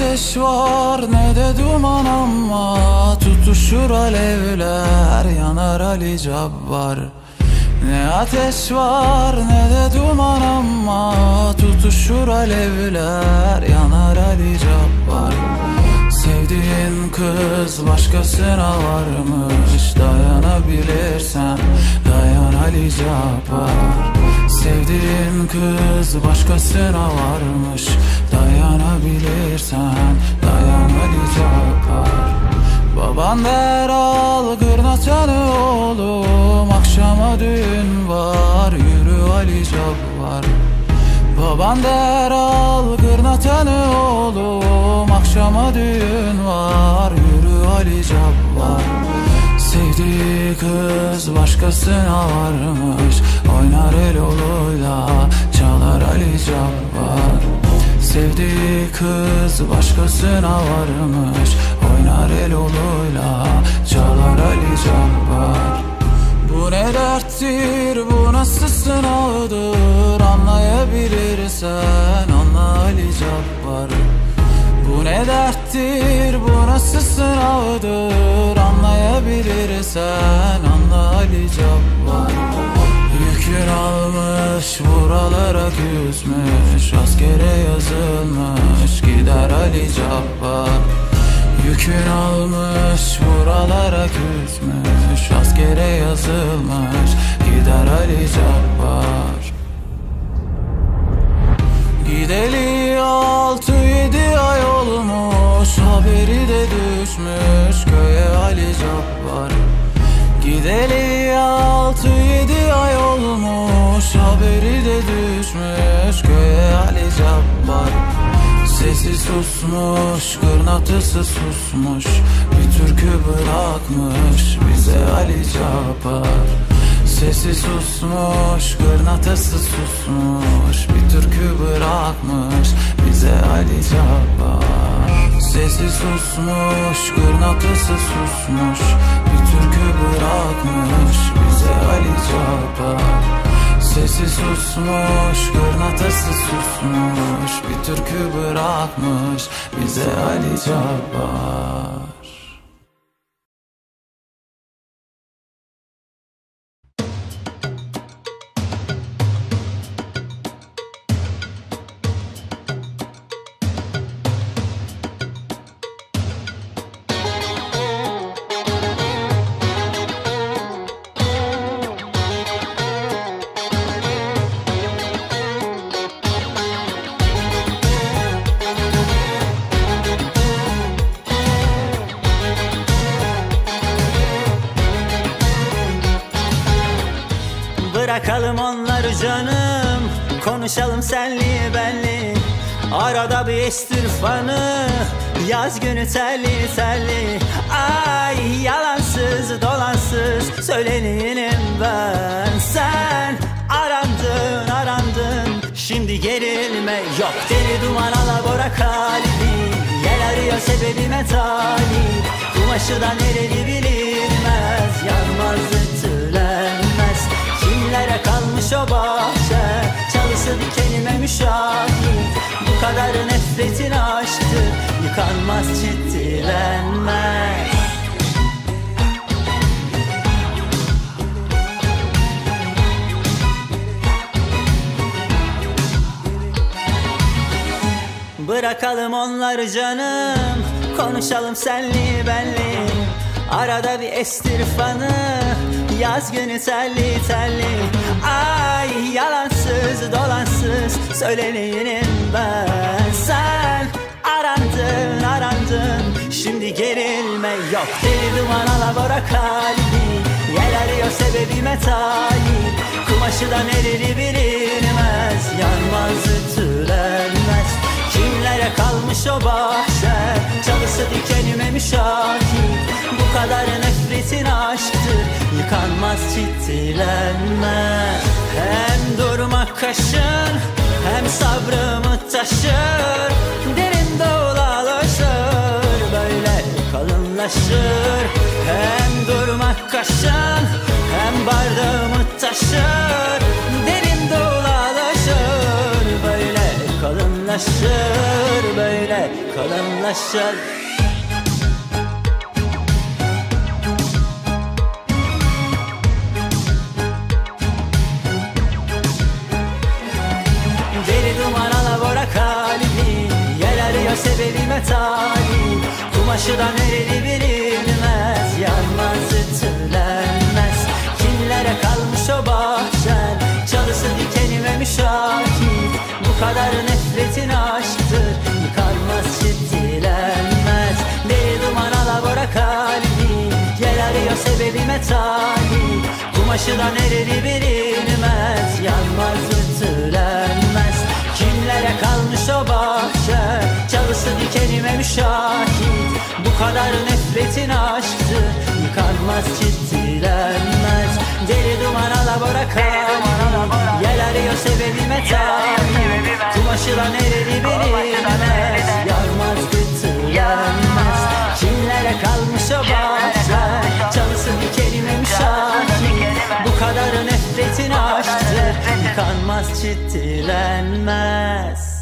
ateş var ne de duman ama tutuşur alevler, yanar Ali Cabbar. Ne ateş var ne de duman ama tutuşur alevler, yanar Ali Cabbar. Sevdiğin kız başkasına varmış, dayanabilirsen dayan Ali Cabbar. Sevdiğin kız başkasına varmış, dayanabilirsen dayan Ali Cabbar. Baban der al gırnatanı oğlum, akşama düğün var, yürü Ali Cabbar. Baban der al gırnatanı oğlum, akşama düğün var, yürü Ali Cabbar. Sevdiği kız başkasına varmış, oynar el oluyla çalar Ali Cabbar. Sevdiği kız başkasına varmış, oynar el oluyla çalar Ali Cabbar. Bu ne derttir, bu nasıl sınavdır, anlayabilirsen anla Ali Cabbar. Bu ne derttir, bu nasıl sınavdır, anlayabilirsen anla Ali Cabbar. Yükün almış buralara küsmüş, askere yazılmış gider Ali Cabbar. Yükün almış buralara küsmüş, askere yazılmış gider Ali Cabbar. Gideli 6-7 ay olmuş, haberi de düşmüş köye Ali Cabbar. Gideli 6-7 ay olmuş, haberi de düşmüş köye Ali Cabbar. Sesi susmuş, kırnatısı susmuş, bir türkü bırakmış bize Ali Cabbar. Sesi susmuş, kırnatısı susmuş, bir türkü bırakmış bize Ali Cabbar. Sesi susmuş, kırnatısı susmuş, bir türkü bırakmış bize Ali Cabbar. Sesi susmuş, kırnatısı susmuş, bir türkü bırakmış bize Ali Cabbar. Bırakalım onları canım, konuşalım senli benli. Arada bir estir fanı, yaz günü telli telli. Ay yalansız dolansız söyleneyim ben. Sen arandın arandın, şimdi gerilme yok. Deli duman alabora kalbi, yel arıyor sebebime talip. Kumaşı da nereli bilinmez, yanmaz ütülenmez. Kimlere kalmış o bahçe, çalısı dikenime müşahit. Bu kadar nefretin aşktır, yıkanmaz ciddilenmez. Bırakalım onları canım, konuşalım senli benli. Arada bir estir fanı, yaz günü telli telli. Ay yalansız dolansız söyleneyim ben. Sen arandın arandın, şimdi gerilme yok. Deli duman alabora kalbi, yel arıyor sebebime talip. Kumaşı da nereli bilinmez, yanmaz ütülenmez. Kimlere kalmış o bahçe, çalısı dikenime müşahit. Bu kadar nefretin aşktır, yıkanmaz ciddilenmez. Hem durmak kaşın, hem sabrımı taşır. Derin dolalaşır, böyle kalınlaşır. Hem durmak kaşın, hem bardağımı taşır. Derin dolalaşır, böyle kalınlaşır, böyle kalınlaşır. dolaşır. Deli duman alabora kalbi, yer arıyor sebebime talip. Kumaşı da nereli bilinmez, yanmaz ütülenmez. Kimlere kalmış o bahçen, çalısı dikenime müşahit. Bu kadar nefretin aşktır, yıkanmaz ciddilenmez. Deli duman alabora kalbi, yer arıyor sebebime talip. Kumaşı da nereli bilinmez, yanmaz ütülenmez. Kimlere kalmış o bahçe, çalısı dikenime müşahit. Bu kadar nefretin aşktır, yıkanmaz ciddilenmez. Deli duman alabora kalbi, yer arıyor sebebime talip. Kumaşı da nereli bilinmez, yanmaz ütülenmez. Kimlere kalmış o bahçe, çalısı dikenime müşahit. Bu kadar nefretin aşktır, yıkanmaz ciddilenmez.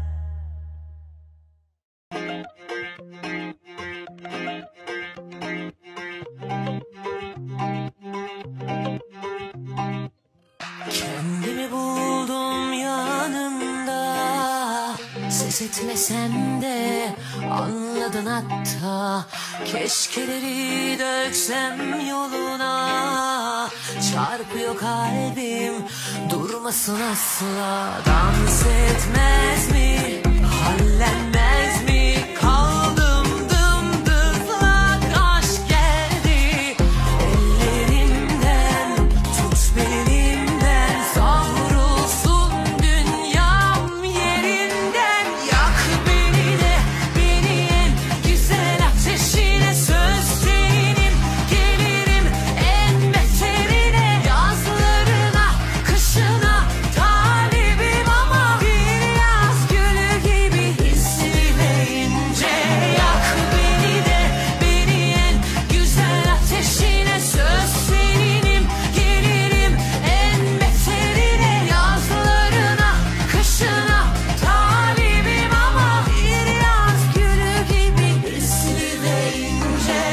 Kendimi buldum yanımda, ses etmesen de anladın hatta. Keşkeleri döksem yoluna, çarpıyor kalbim durmasın asla. Dans etmez mi, hallenmez mi, kaldım dımdızlak. Aşk geldi ellerimden, tut belimden, savrulsun dünyam yerinden. Yak beni de, beni en güzel ateşine, söz senin, gelirim en beterine. Yazlarına, kışına talibim ama bir yaz gülü gibi hisli ve ince. Yak beni de, beni en güzel ateşine, söz seninim, gelirim en beterine. Yazlarına, kışına talibim ama bir yaz gülü gibi hisli ve ince.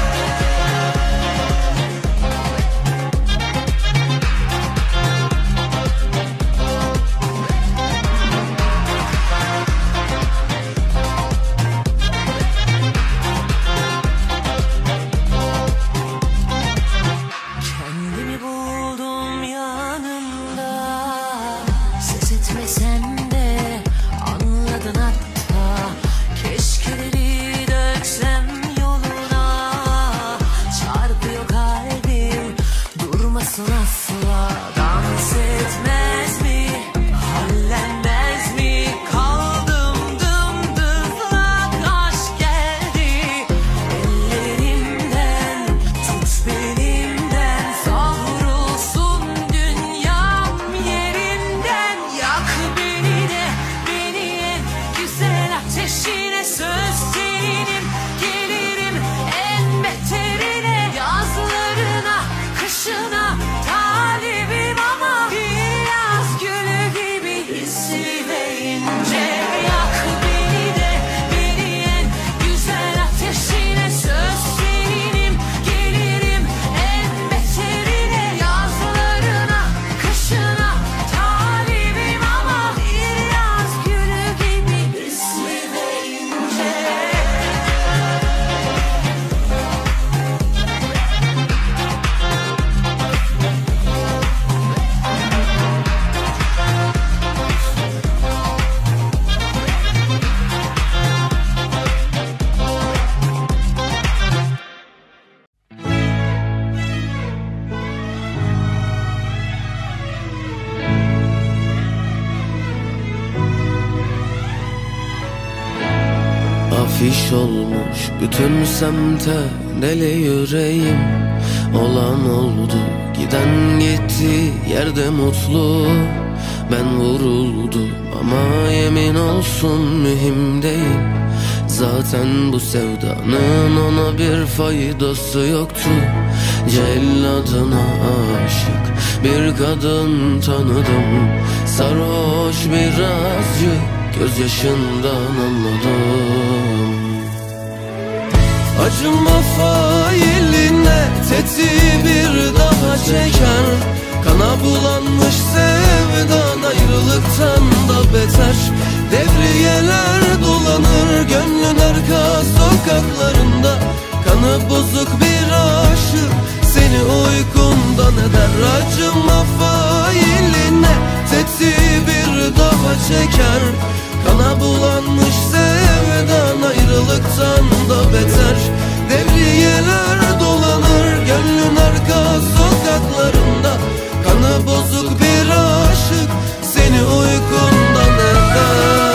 Kendimi buldum yanımda, ses etmesen de anladın hatta. Keşkeleri döksem yoluna, çarpıyor kalbim durmasın asla. Dans etmez mi, hallenmez mi, kaldım dımdızlak. Aşk geldi ellerimden, tut belimden, savrulsun dünyam yerinden. Yak beni de, beni en güzel ateşine, söz seninim, gelirim en beterine. Yazlarına, kışına talibim ama bir yaz gülü gibi hisli ve ince. Yak beni de, beni en güzel ateşine, söz seninim, gelirim en beterine. Yazlarına, kışına talibim ama bir yaz gülü gibi hisli ve ince. Afiş olmuş bütün semte deli yüreğim. Olan oldu, giden gitti, yerde mutlu. Ben vuruldum ama yemin olsun mühim değil. Zaten bu sevdanın ona bir faydası yoktu. Celladına aşık bir kadın tanıdım, sarhoş birazcık. gözyaşından anladım. Acıma failine tetiği bir daha çeker. Kana bulanmış sevdan ayrılıktan da beter. Devriyeler dolanır gönlün arka sokaklarında. Kanı bozuk bir aşık seni uykundan eder. Acıma failine tetiği bir daha çeker. Kana bulanmış sevdan ayrılıktan da beter. Devriyeler dolanır gönlün arka sokaklarında. Kanı bozuk bir aşık seni uykundan eder.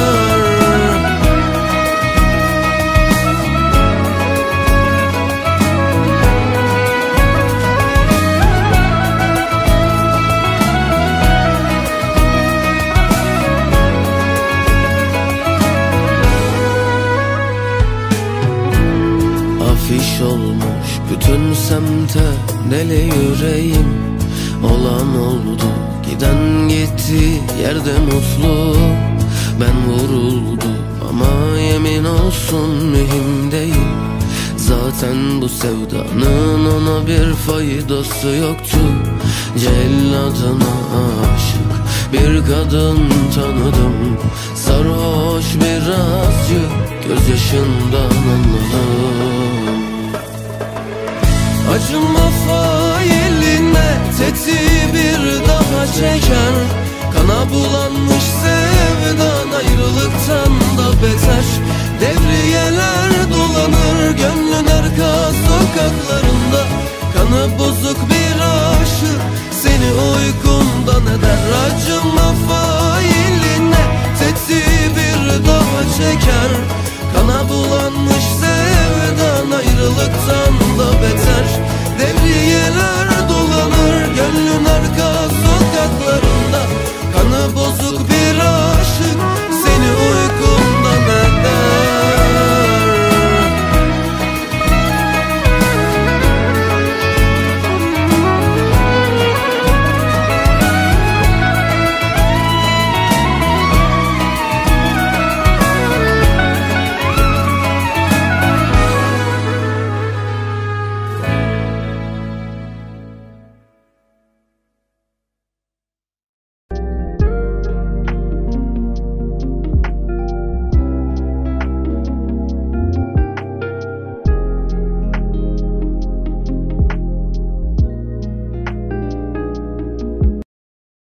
Afiş olmuş bütün semte deli yüreğim. Olan oldu giden gitti yerde mutlu. Ben vuruldum ama yemin olsun mühim değil. Zaten bu sevdanın ona bir faydası yoktu. Celladına aşık bir kadın tanıdım. Sarhoş birazcık gözyaşından anladım. Acıma